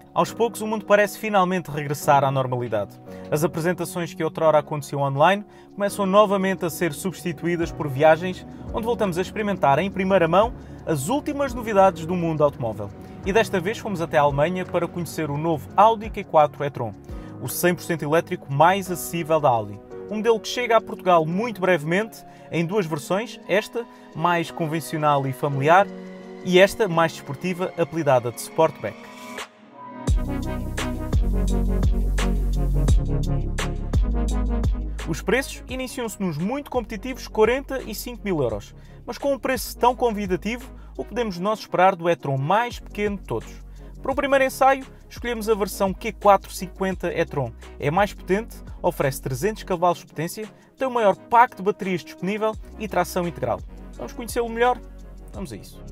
Aos poucos, o mundo parece finalmente regressar à normalidade. As apresentações que outrora aconteciam online começam novamente a ser substituídas por viagens onde voltamos a experimentar em primeira mão as últimas novidades do mundo automóvel. E desta vez fomos até a Alemanha para conhecer o novo Audi Q4 e-tron, o 100% elétrico mais acessível da Audi. Um modelo que chega a Portugal muito brevemente, em duas versões, esta mais convencional e familiar e esta mais desportiva, apelidada de Sportback. Os preços iniciam-se nos muito competitivos 45 mil euros, mas com um preço tão convidativo, o que podemos nós esperar do e-tron mais pequeno de todos? Para o primeiro ensaio, escolhemos a versão Q450 e-tron. É mais potente, oferece 300 cavalos de potência, tem o maior pack de baterias disponível e tração integral. Vamos conhecê-lo melhor? Vamos a isso.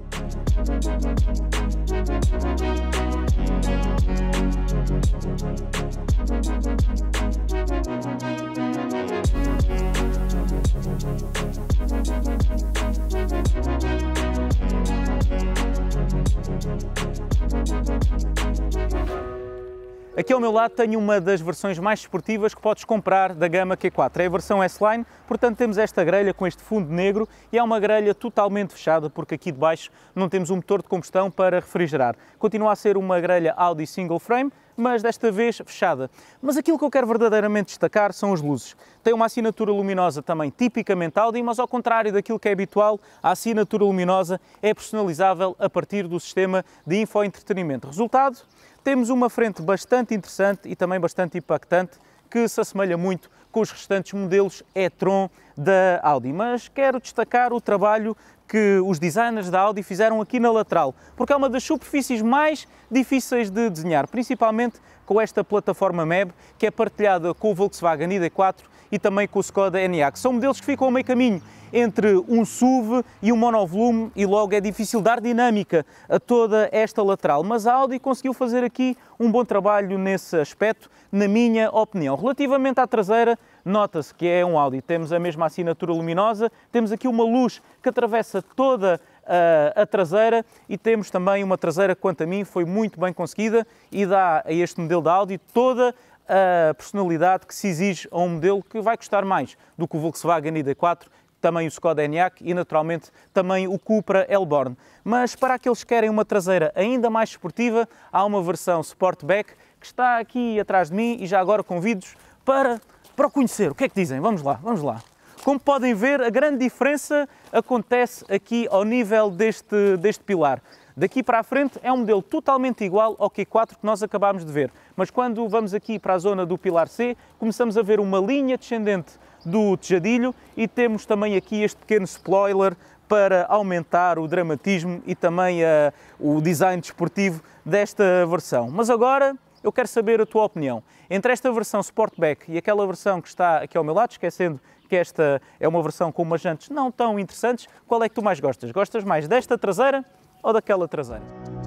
Aqui ao meu lado tenho uma das versões mais desportivas que podes comprar da gama Q4. É a versão S-Line, portanto temos esta grelha com este fundo negro e é uma grelha totalmente fechada porque aqui de baixo não temos um motor de combustão para refrigerar. Continua a ser uma grelha Audi single frame, mas desta vez fechada. Mas aquilo que eu quero verdadeiramente destacar são as luzes. Tem uma assinatura luminosa também tipicamente Audi, mas ao contrário daquilo que é habitual, a assinatura luminosa é personalizável a partir do sistema de infoentretenimento. Resultado? Temos uma frente bastante interessante e também bastante impactante que se assemelha muito com os restantes modelos e-tron da Audi. Mas quero destacar o trabalho que os designers da Audi fizeram aqui na lateral, porque é uma das superfícies mais difíceis de desenhar, principalmente com esta plataforma MEB, que é partilhada com o Volkswagen ID.4 e também com o Skoda Enyaq. São modelos que ficam a meio caminho entre um SUV e um monovolume e logo é difícil dar dinâmica a toda esta lateral. Mas a Audi conseguiu fazer aqui um bom trabalho nesse aspecto, na minha opinião. Relativamente à traseira, nota-se que é um Audi. Temos a mesma assinatura luminosa, temos aqui uma luz que atravessa toda a traseira e temos também uma traseira que, quanto a mim, foi muito bem conseguida e dá a este modelo da Audi toda a personalidade que se exige a um modelo que vai custar mais do que o Volkswagen ID.4, também o Skoda Enyaq e, naturalmente, também o Cupra Elborn. Mas para aqueles que querem uma traseira ainda mais esportiva, há uma versão Sportback que está aqui atrás de mim e já agora convido-os para o conhecer. O que é que dizem? Vamos lá, vamos lá. Como podem ver, a grande diferença acontece aqui ao nível deste pilar. Daqui para a frente é um modelo totalmente igual ao Q4 que nós acabámos de ver, mas quando vamos aqui para a zona do pilar C, começamos a ver uma linha descendente do tejadilho e temos também aqui este pequeno spoiler para aumentar o dramatismo e também o design desportivo desta versão. Mas agora eu quero saber a tua opinião. Entre esta versão Sportback e aquela versão que está aqui ao meu lado, esquecendo que esta é uma versão com umas jantes não tão interessantes, qual é que tu mais gostas? Gostas mais desta traseira ou daquela traseira?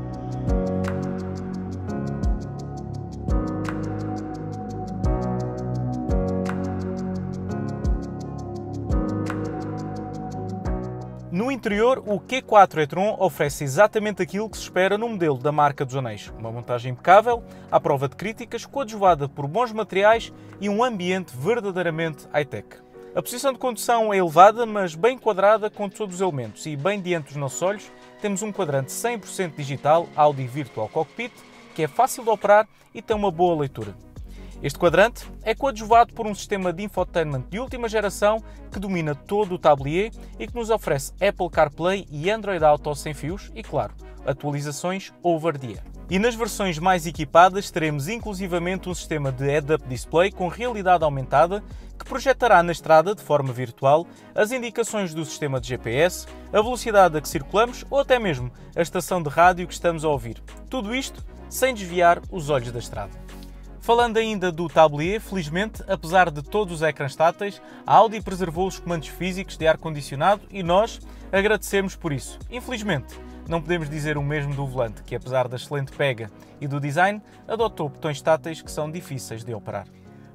No interior, o Q4 e-tron oferece exatamente aquilo que se espera no modelo da marca dos anéis. Uma montagem impecável, à prova de críticas, coadjuvada por bons materiais e um ambiente verdadeiramente high-tech. A posição de condução é elevada, mas bem quadrada com todos os elementos e bem diante dos nossos olhos temos um quadrante 100% digital Audi Virtual Cockpit, que é fácil de operar e tem uma boa leitura. Este quadrante é coadjuvado por um sistema de infotainment de última geração que domina todo o tablier e que nos oferece Apple CarPlay e Android Auto sem fios e, claro, atualizações over-the-air. E nas versões mais equipadas teremos inclusivamente um sistema de head-up display com realidade aumentada que projetará na estrada de forma virtual as indicações do sistema de GPS, a velocidade a que circulamos ou até mesmo a estação de rádio que estamos a ouvir. Tudo isto sem desviar os olhos da estrada. Falando ainda do tablier, felizmente, apesar de todos os ecrãs táteis, a Audi preservou os comandos físicos de ar-condicionado e nós agradecemos por isso. Infelizmente, não podemos dizer o mesmo do volante, que apesar da excelente pega e do design, adotou botões táteis que são difíceis de operar.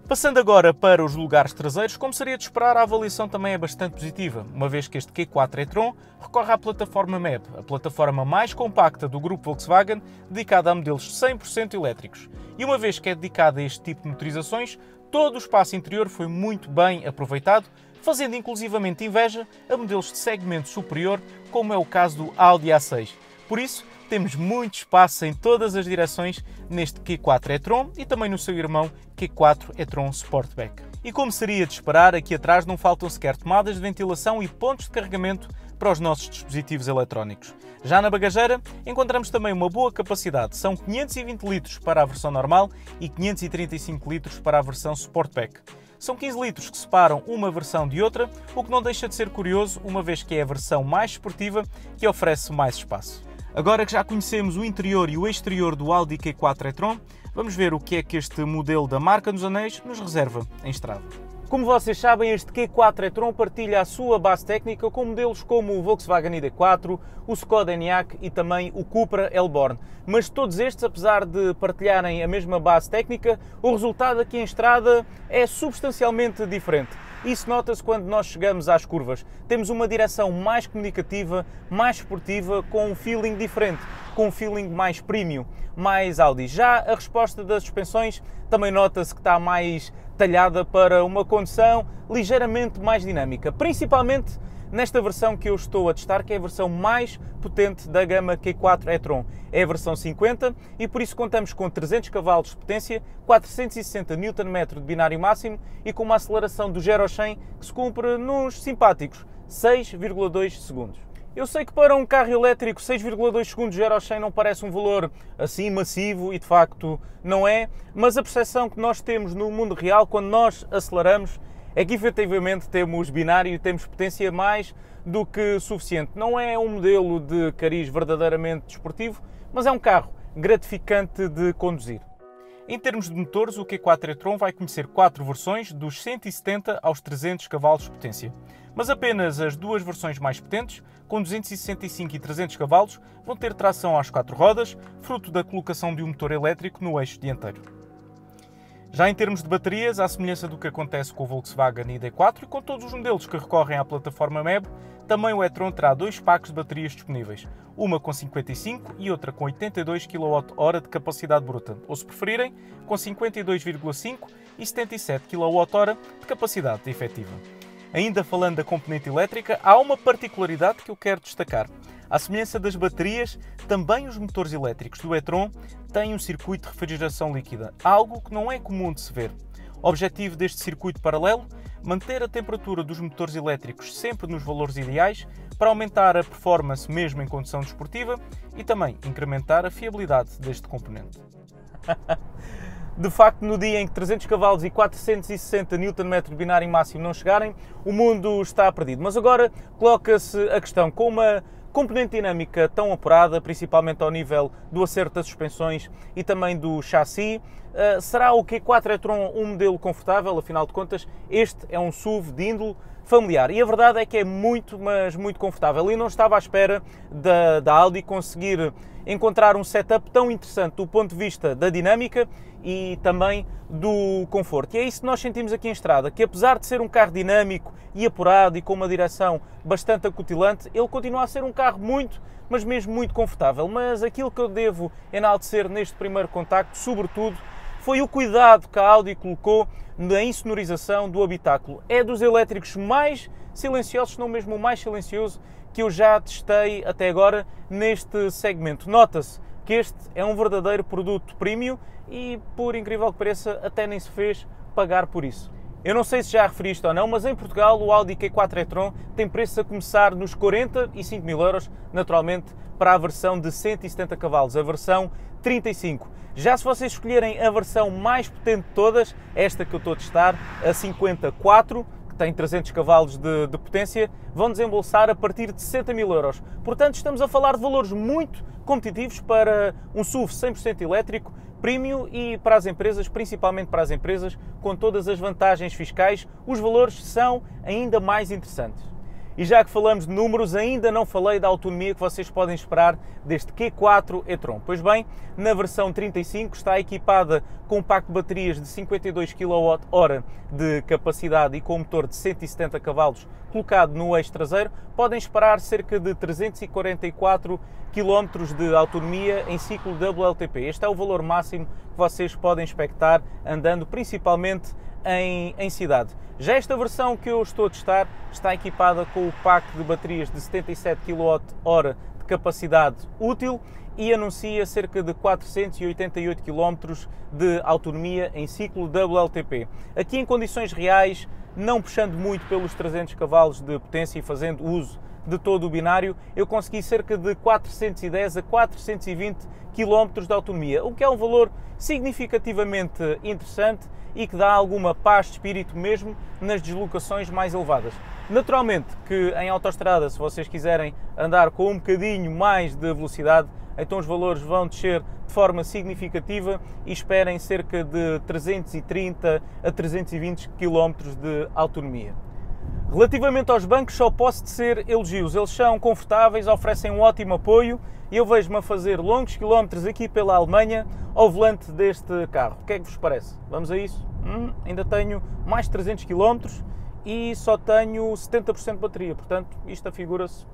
Passando agora para os lugares traseiros, como seria de esperar, a avaliação também é bastante positiva, uma vez que este Q4 e-tron recorre à plataforma MEB, a plataforma mais compacta do grupo Volkswagen, dedicada a modelos 100% elétricos. E uma vez que é dedicada a este tipo de motorizações, todo o espaço interior foi muito bem aproveitado, fazendo inclusivamente inveja a modelos de segmento superior, como é o caso do Audi A6. Por isso, temos muito espaço em todas as direções neste Q4 e-tron e também no seu irmão Q4 e-tron Sportback. E como seria de esperar, aqui atrás não faltam sequer tomadas de ventilação e pontos de carregamento para os nossos dispositivos eletrónicos. Já na bagageira encontramos também uma boa capacidade, são 520 litros para a versão normal e 535 litros para a versão Sportback. São 15 litros que separam uma versão de outra, o que não deixa de ser curioso, uma vez que é a versão mais esportiva que oferece mais espaço. Agora que já conhecemos o interior e o exterior do Audi Q4 e-tron, vamos ver o que é que este modelo da marca dos anéis nos reserva em estrada. Como vocês sabem, este Q4 e-tron partilha a sua base técnica com modelos como o Volkswagen ID4, o Skoda Enyaq e também o Cupra Elborn. Mas todos estes, apesar de partilharem a mesma base técnica, o resultado aqui em estrada é substancialmente diferente. Isso nota-se quando nós chegamos às curvas. Temos uma direção mais comunicativa, mais esportiva, com um feeling diferente, com um feeling mais premium, mais Audi. Já a resposta das suspensões também nota-se que está mais talhada para uma condução ligeiramente mais dinâmica, principalmente nesta versão que eu estou a testar, que é a versão mais potente da gama Q4 e-tron. É a versão 50 e por isso contamos com 300 cavalos de potência, 460 Nm de binário máximo e com uma aceleração do 0 a 100 que se cumpre nos simpáticos 6,2 segundos. Eu sei que para um carro elétrico 6,2 segundos de 0 a 100 não parece um valor assim massivo e de facto não é, mas a percepção que nós temos no mundo real quando nós aceleramos é que efetivamente temos binário e temos potência mais do que suficiente. Não é um modelo de cariz verdadeiramente desportivo, mas é um carro gratificante de conduzir. Em termos de motores, o Q4 e-tron vai conhecer 4 versões, dos 170 aos 300 cavalos de potência. Mas apenas as duas versões mais potentes, com 265 e 300 cavalos, vão ter tração às 4 rodas, fruto da colocação de um motor elétrico no eixo dianteiro. Já em termos de baterias, à semelhança do que acontece com o Volkswagen ID4 e com todos os modelos que recorrem à plataforma MEB, também o e-tron terá 2 packs de baterias disponíveis, uma com 55 e outra com 82 kWh de capacidade bruta, ou se preferirem, com 52,5 e 77 kWh de capacidade efetiva. Ainda falando da componente elétrica, há uma particularidade que eu quero destacar. À semelhança das baterias, também os motores elétricos do e-tron têm um circuito de refrigeração líquida, algo que não é comum de se ver. O objetivo deste circuito paralelo é manter a temperatura dos motores elétricos sempre nos valores ideais para aumentar a performance mesmo em condução desportiva e também incrementar a fiabilidade deste componente. De facto, no dia em que 300 cavalos e 460 Nm de binário máximo não chegarem, o mundo está perdido. Mas agora coloca-se a questão, com uma componente dinâmica tão apurada, principalmente ao nível do acerto das suspensões e também do chassi, será o Q4 e-tron um modelo confortável? Afinal de contas, este é um SUV de índole familiar e a verdade é que é muito, mas muito confortável e não estava à espera da Audi conseguir encontrar um setup tão interessante do ponto de vista da dinâmica e também do conforto. E é isso que nós sentimos aqui em estrada, que apesar de ser um carro dinâmico e apurado e com uma direção bastante acutilante, ele continua a ser um carro muito, mas mesmo muito confortável. Mas aquilo que eu devo enaltecer neste primeiro contacto, sobretudo, foi o cuidado que a Audi colocou na insonorização do habitáculo. É dos elétricos mais silenciosos, se não mesmo o mais silencioso que eu já testei até agora neste segmento. Nota-se que este é um verdadeiro produto premium e, por incrível que pareça, até nem se fez pagar por isso. Eu não sei se já referiste ou não, mas em Portugal o Audi Q4 e-tron tem preço a começar nos 45 mil euros, naturalmente para a versão de 170 cavalos, a versão 35. Já se vocês escolherem a versão mais potente de todas, esta que eu estou a testar, a 54, que tem 300 cavalos de potência, vão desembolsar a partir de 60 mil euros. Portanto, estamos a falar de valores muito competitivos para um SUV 100% elétrico, premium e para as empresas, principalmente para as empresas, com todas as vantagens fiscais, os valores são ainda mais interessantes. E já que falamos de números, ainda não falei da autonomia que vocês podem esperar deste Q4 e-tron. Pois bem, na versão 35 está equipada com um pack de baterias de 52 kWh de capacidade e com um motor de 170 cavalos colocado no eixo traseiro. Podem esperar cerca de 344 km de autonomia em ciclo WLTP. Este é o valor máximo que vocês podem expectar andando principalmente em cidade. Já esta versão que eu estou a testar está equipada com o pack de baterias de 77 kWh de capacidade útil e anuncia cerca de 488 km de autonomia em ciclo WLTP. Aqui em condições reais, não puxando muito pelos 300 cavalos de potência e fazendo uso de todo o binário, eu consegui cerca de 410 a 420 km de autonomia, o que é um valor significativamente interessante e que dá alguma paz de espírito mesmo nas deslocações mais elevadas. Naturalmente que em autoestrada, se vocês quiserem andar com um bocadinho mais de velocidade, então os valores vão descer de forma significativa e esperem cerca de 330 a 320 km de autonomia. Relativamente aos bancos, só posso dizer elogios. Eles são confortáveis, oferecem um ótimo apoio e eu vejo-me a fazer longos quilómetros aqui pela Alemanha ao volante deste carro. O que é que vos parece? Vamos a isso? Ainda tenho mais de 300 km e só tenho 70% de bateria, portanto isto afigura-se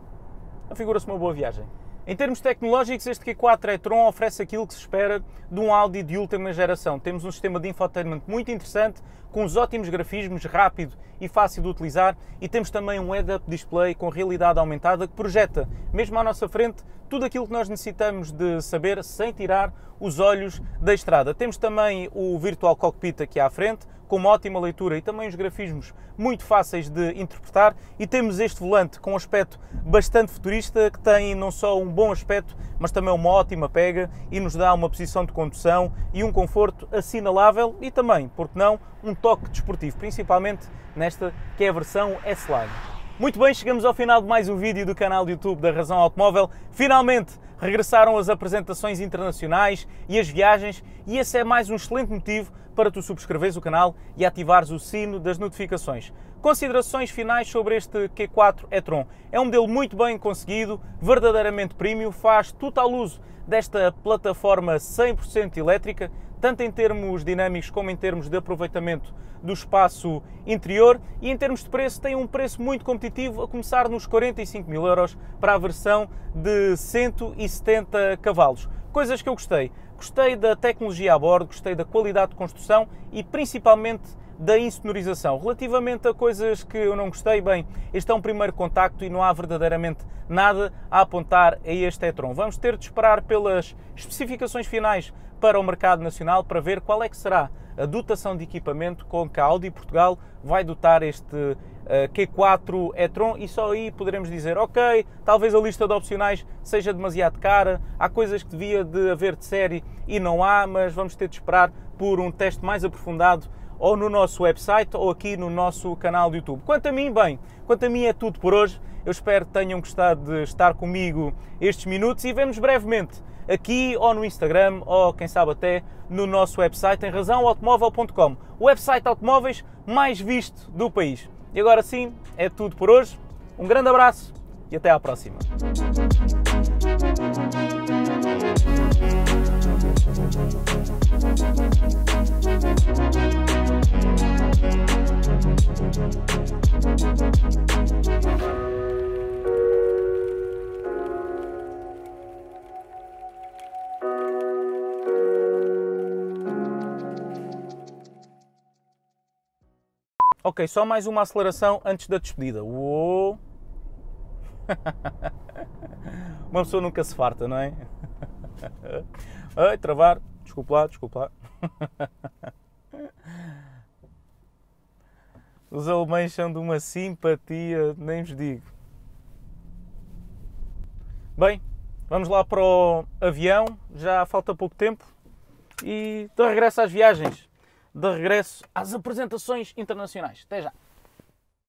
uma boa viagem. Em termos tecnológicos, este Q4 e-tron oferece aquilo que se espera de um Audi de última geração. Temos um sistema de infotainment muito interessante, com os ótimos grafismos, rápido e fácil de utilizar, e temos também um head-up display com realidade aumentada que projeta, mesmo à nossa frente, tudo aquilo que nós necessitamos de saber sem tirar os olhos da estrada. Temos também o Virtual Cockpit aqui à frente, com uma ótima leitura e também os grafismos muito fáceis de interpretar, e temos este volante com um aspecto bastante futurista que tem não só um bom aspecto, mas também uma ótima pega e nos dá uma posição de condução e um conforto assinalável e também, porque não, um toque desportivo, principalmente nesta que é a versão S-Line. Muito bem, chegamos ao final de mais um vídeo do canal do YouTube da Razão Automóvel. Finalmente regressaram as apresentações internacionais e as viagens, e esse é mais um excelente motivo para tu subscreveres o canal e ativares o sino das notificações. Considerações finais sobre este Q4 e-tron. É um modelo muito bem conseguido, verdadeiramente premium, faz total uso desta plataforma 100% elétrica, tanto em termos dinâmicos como em termos de aproveitamento do espaço interior, e em termos de preço tem um preço muito competitivo, a começar nos 45 mil euros para a versão de 170 cavalos. Coisas que eu gostei. Gostei da tecnologia a bordo, gostei da qualidade de construção e principalmente da insonorização. Relativamente a coisas que eu não gostei, bem, este é um primeiro contacto e não há verdadeiramente nada a apontar a este e-tron. Vamos ter de esperar pelas especificações finais para o mercado nacional para ver qual é que será a dotação de equipamento com que a Audi Portugal vai dotar este Q4 e-tron, e só aí poderemos dizer, ok, talvez a lista de opcionais seja demasiado cara, há coisas que devia de haver de série e não há, mas vamos ter de esperar por um teste mais aprofundado ou no nosso website ou aqui no nosso canal do YouTube. Quanto a mim, bem, quanto a mim é tudo por hoje. Eu espero que tenham gostado de estar comigo estes minutos e vemos brevemente aqui ou no Instagram ou quem sabe até no nosso website em razãoautomóvel.com, o website de automóveis mais visto do país. E agora sim, é tudo por hoje. Um grande abraço e até à próxima. Ok, só mais uma aceleração antes da despedida. Uou! Uma pessoa nunca se farta, não é? Ai, travar. Desculpa lá, desculpa lá. Os alemães são de uma simpatia, nem vos digo. Bem, vamos lá para o avião, já falta pouco tempo e de regresso às viagens, de regresso às apresentações internacionais. Até já!